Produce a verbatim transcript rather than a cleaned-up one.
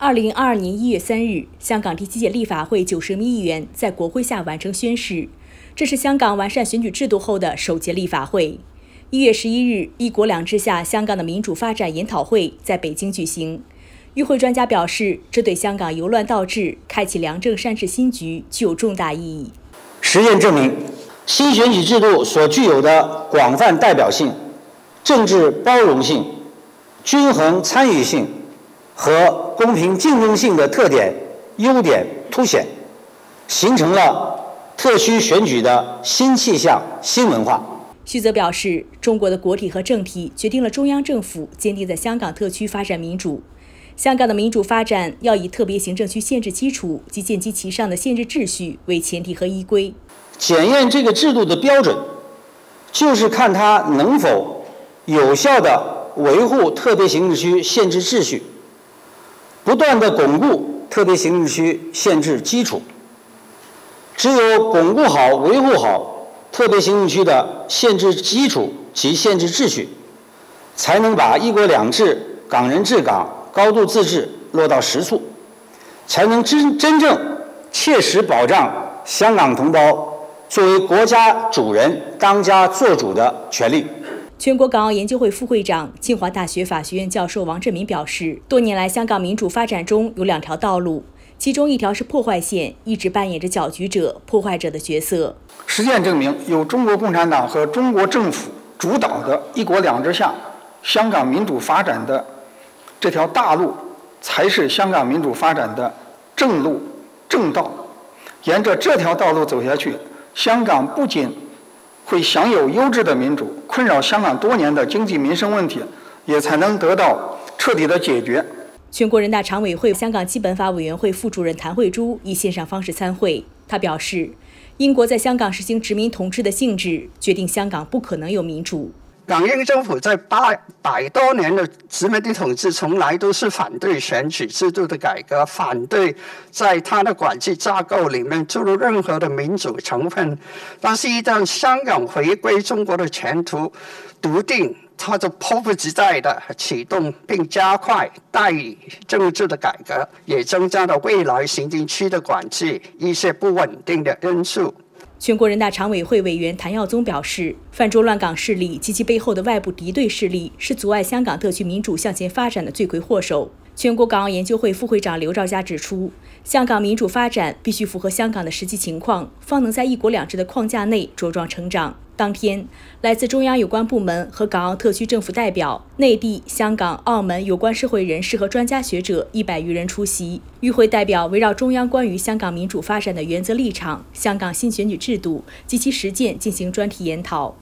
二零二二年一月三日，香港第七届立法会九十名议员在国会下完成宣誓，这是香港完善选举制度后的首届立法会。一月十一日，一国两制下香港的民主发展研讨会在北京举行。与会专家表示，这对香港由乱到治、开启良政善治新局具有重大意义。 实验证明，新选举制度所具有的广泛代表性、政治包容性、均衡参与性和公平竞争性的特点优点凸显，形成了特区选举的新气象、新文化。 徐泽表示，中国的国体和政体决定了中央政府坚定在香港特区发展民主。香港的民主发展要以特别行政区宪制基础及建基其上的宪制秩序为前提和依归。 检验这个制度的标准，就是看它能否有效地维护特别行政区宪制秩序，不断地巩固特别行政区宪制基础。只有巩固好、维护好特别行政区的宪制基础及宪制秩序，才能把一国两制、港人治港、高度自治落到实处，才能真真正切实保障香港同胞作为国家主人、当家作主的权利。 全国港澳研究会副会长、清华大学法学院教授王振民表示，多年来香港民主发展中有两条道路，其中一条是破坏线，一直扮演着搅局者、破坏者的角色。 实践证明，由中国共产党和中国政府主导的一国两制下香港民主发展的这条大路，才是香港民主发展的正路、正道。沿着这条道路走下去，香港不仅会享有优质的民主，困扰香港多年的经济民生问题也才能得到彻底的解决。 全国人大常委会香港基本法委员会副主任谭慧珠以线上方式参会。他表示，英国在香港实行殖民统治的性质，决定香港不可能有民主。 港英政府在八百多年的殖民地统治，从来都是反对选举制度的改革，反对在他的管制架构里面注入任何的民主成分。但是，一旦香港回归中国的前途笃定，他就迫不及待地启动并加快代理政治的改革，也增加了未来行政区的管制一些不稳定的因素。 全国人大常委会委员谭耀宗表示，泛中乱港势力及其背后的外部敌对势力是阻碍香港特区民主向前发展的罪魁祸首。全国港澳研究会副会长刘兆佳指出，香港民主发展必须符合香港的实际情况，方能在一国两制的框架内茁壮成长。当天，来自中央有关部门和港澳特区政府代表、内地、香港、澳门有关社会人士和专家学者一百余人出席。与会代表围绕中央关于香港民主发展的原则立场、香港新选举制度及其实践进行专题研讨。